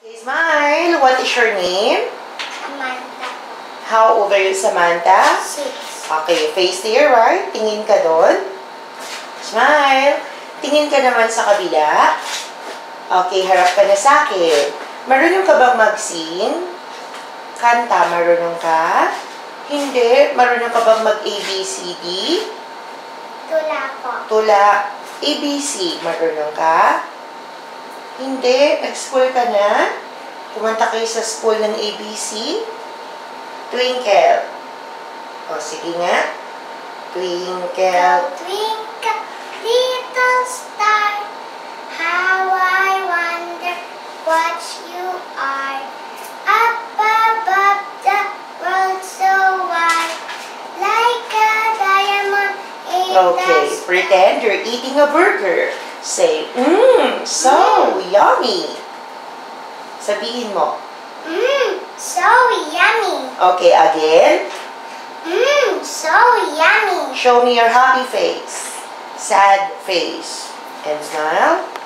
Okay, smile. What is your name? Samantha. How old are you, Samantha? 6. Okay, face to your right. Tingin ka doon. Smile. Tingin ka naman sa kabila. Okay, harap ka na sa akin. Marunong ka bang mag-sing? Kanta, marunong ka? Hindi. Marunong ka bang mag-ABCD? Tula po. Tula. ABC, marunong ka? Hindi. Nag-school ka na? Kumanta kayo sa school ng ABC? Twinkle. O, sige nga. Twinkle. Twinkle, little star, how I wonder what you are. Up above the world so wide, like a diamond in the Okay, sky. pretend you're eating a burger. Say, so yummy. Sabihin mo. So yummy. Okay, again. So yummy. Show me your happy face. Sad face. And smile.